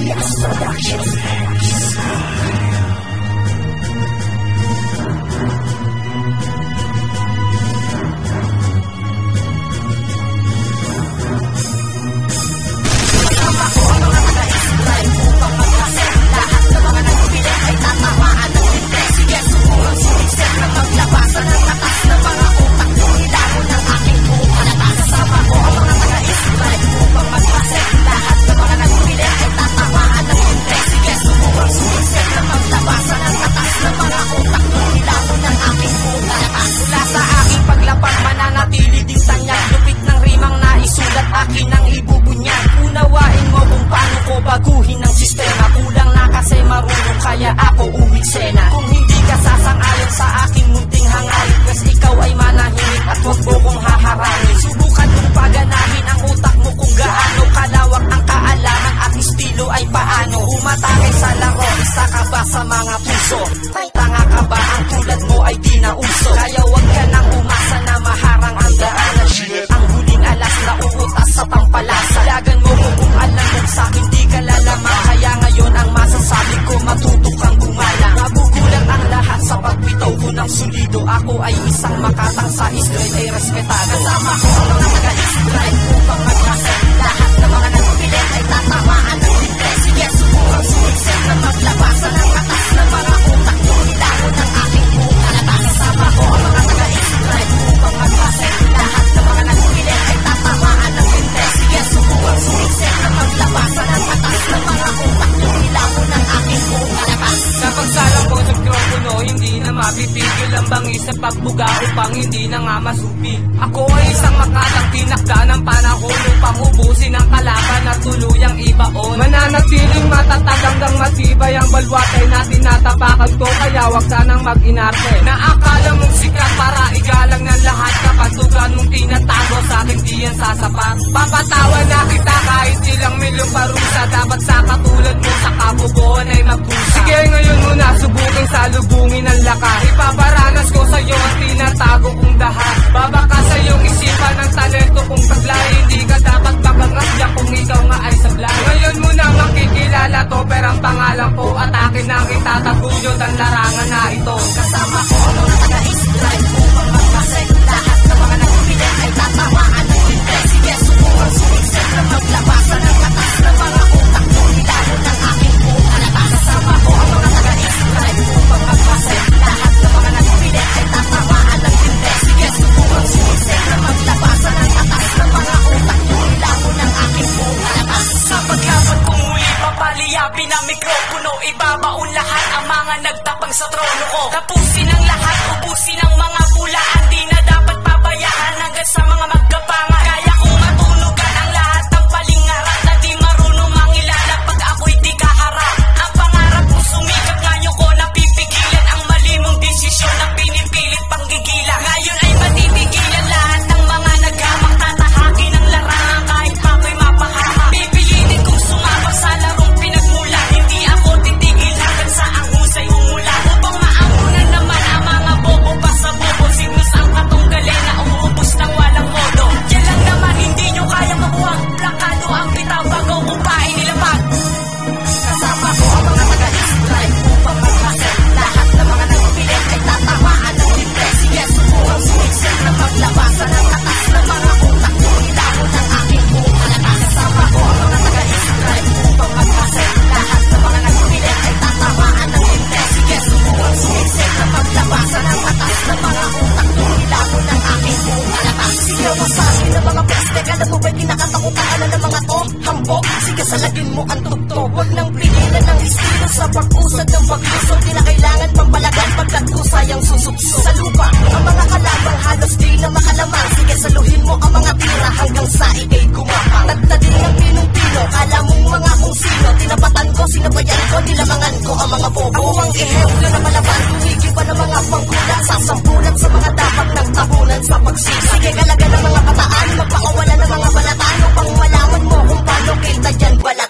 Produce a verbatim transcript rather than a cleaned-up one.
Baguhin ang sistema, kulang na kasi marunong kaya ako uwit sena. Kung hindi ka sasang-ayon sa aking munting hangarin, pues ikaw ay manahimik at huwag mo kong haharangin. Subukan mong paganahin ang utak mo kung gaano kalawak ang kaalaman at estilo ay paano umatake sa laro. Isa ka ba sa mga puso? Tanga ka ba ang tulad mo ay di na uso? Kaya huwag ka nang umasa na maharang ang daanan. Ang huling alas na uutas sa pampalasa. Lagan mo kung alam mo sa'kin di ka lalaman. Kaya ngayon ang masasabi ko matuto kang gumala. Mabugulat ang lahat sa pagbitaw ko ng solido. Ako ay isang makatang sa Israel ay respetado. Kasama ko ang mga taga-Israel upang magkasal. Lahat ng mga nagpilit ay tatamaan ng libre. Sige, subukang sumiksel na maglabasan ang katas ng mga utak mo. Nilago ng aking bunga. Kasama ko ang mga taga-Israel upang magkasal. Lahat ng mga nagpilit ay tatamaan ng libre. Sige, subukang sumiksel na maglabasan ang katas ng mga utak mo. Nilago ng aking bunga. Sa pagsalang ko sa mikropono, hindi na mapitigil ang bangis sa pagbuga upang hindi na nga masupi. Ako ay isang makatang tinakda ng panahon upang ubusin ang kalaban at tuluyang ibaon. Mananatiling matatag hanggang matibay ang balwatay na tinatapakan ko, kaya wag sanang mag-inarte. Naakala mong sikat para igalang ng lahat, kapatugan mong tinatago sa akin di yan sasapat. Papatawan na kita kahit ilang milyong parusa, dapat sa katulad mo sa kabubuan ay magpusa. Sige ngayon muna subukin salubungin ang lakas. Ipaparanas ko sa'yo ang tinatago kong dahat. Babaka sa iyong isipan ng talento kong taglay. Hindi ka dapat makangasya kung ikaw nga ay sablay. Ngayon mo na makikilala to, pero ang pangalan ko at akin ang itataguyod ang larangan na ito. Kasama ko ang mga taga-Israel upang magkasal. Lahat ng mga nagpilit ay tatamaan ng libre. Sige, subukang sumiksel na maglabasan ang katas ng mga utak mo. Nilago ng aking bunga. Kasama ko ang mga taga-Israel upang magkasal. Lahat ng mga nagpilit ay tatamaan ng libre. Sige, subukang sumiksel na maglabasan ang katas ng mga utak mo. Nilago ng aking bunga. Sa paglaban kong muli papaliyapin ang mikropono, ibabaon lahat ang mga nagtapang sa trono ko. Tapusin ang lahat, ubusin ang mga bulaan. Di na dapat pabayaan hanggang sa mga magkapangan. Kaya kong matunugan ang lahat ng palingaran na di marunong mangilala pag ako'y di kaharap. Ang pangarap kong sumikat, ngayon ko napipigilan ang mali mong desisyon na pinipilit panggigilan. Ngayon ay matipigilan lahat ng mga naghamak. Tatahakin ang larangan kahit ako'y mapahamak. Pipilitin kong sumabak sa larong pinagmula. Hindi ako titigil hanggang sa ang husay umula. Upang maambunan naman ang mga bobo pa sa bobo. Signos ang katunggalin na umuubos ng walang modo. Yan lang naman hindi nyo kaya mabuwag. Plakado ang bitaw bago upain nilapag. Kasama ko ang mga taga-Israel upang magkasal. Lahat ng mga nagpilit ay tatamaan ng libre. Sige, subukang sumiksel na maglabasan ang katas ng mga utak mo. Nilago ng aking bunga. Kasama ko ang mga taga-Israel upang magkasal. Lahat ng mga nagpilit ay tatamaan ng libre. Sige, subukang sumiksel na maglabasan ang katas ng mga utak mo. Nilago ng aking bunga. Sigaw mo sa akin ng mga peste. Alam mo ba'y kinakatakutaan ng mga to? Hambok, sige salagin mo ang tugto. Huwag nang pigilan ng estilo sa pag-usad ng pag-luso. Di na kailangan pambalagan pagkat kusayang susukso sa lupa. Ang mga kalabang halos di na makalaman. Sige saluhin mo ang mga tira hanggang sa ikay gumapang. Nagtadin ng pinong-pino, kala mong mga kung sino. Tinapatan ko, sinabayan ko, nilamangan ko ang mga bobo. Ako ang ehemplo na malaban, tumigil pa ng mga pangkulat. Sasampulan sa mga dapat ng tabunan sa pagsisa. Sige galaga ng mga pataan, magpakawala ng mga balatan upang malaman mo kung paano kita dyan balat.